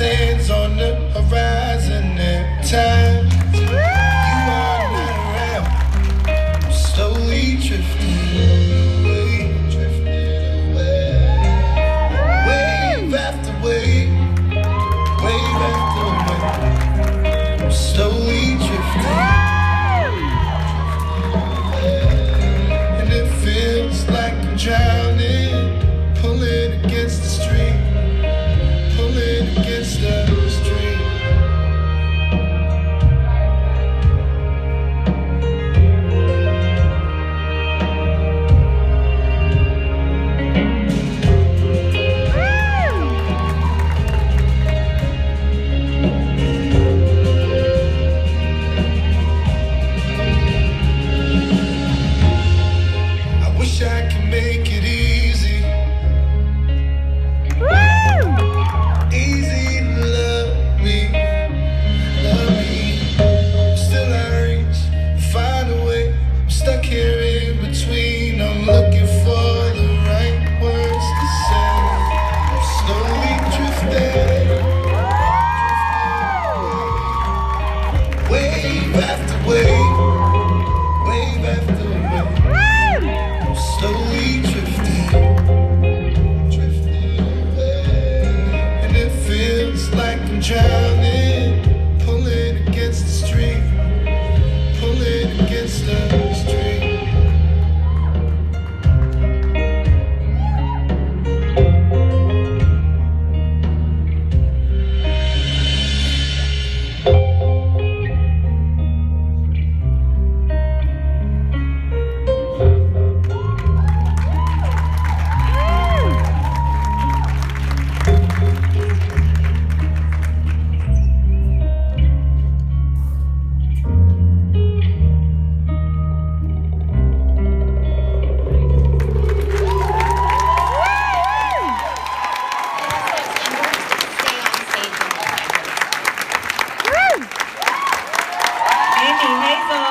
sands on the horizon every time you are not around. I'm slowly drifting away, wave after wave, wave after wave. I'm slowly drifting, and it feels like I'm drowning, pulling against the stream, pulling against the stream. I wish I could make it easy. Easy to love me, love me. Still I reach, find a way. I'm stuck here in between. I'm looking for the right words to say. I'm slowly drifting, wave after wave, wave after wave. I'm slowly drifting, drifting away, and it feels like I'm drowning, pulling against the stream, pulling against the stream. Amy Hazel.